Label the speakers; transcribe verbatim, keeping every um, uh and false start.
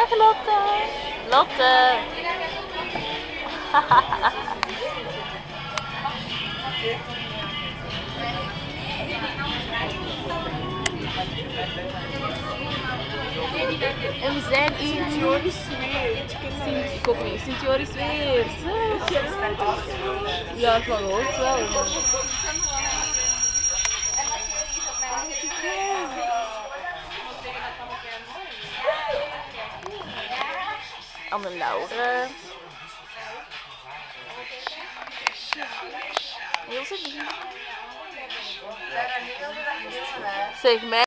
Speaker 1: Dag Lotte. Lotte. En we zijn in
Speaker 2: Sint-Joris weer.
Speaker 1: Sint, ik ook niet. Sint-Joris weer. Ja, ik van gehoord wel. Anne Laura. Heel zeg mij.